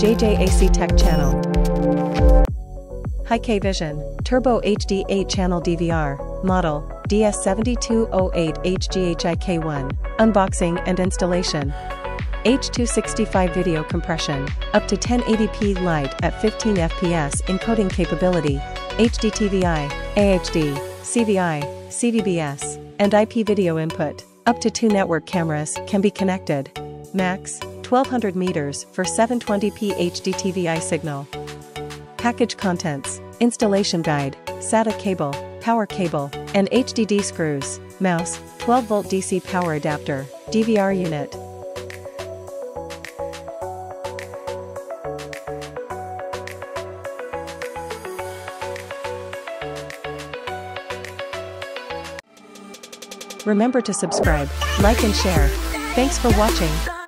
JJ.A.C Tech Channel. HIKVISION, Turbo HD 8-channel DVR, Model, DS7208HGHIK1, Unboxing and Installation. H265 Video Compression, up to 1080p light at 15 fps encoding capability, HD TVI, AHD, CVI, CVBS, and IP video input. Up to 2 network cameras can be connected. Max, 1200 meters for 720p HD TVI signal. Package contents, installation guide, SATA cable, power cable, and HDD screws, mouse, 12-volt DC power adapter, DVR unit. Remember to subscribe, like and share. Thanks for watching.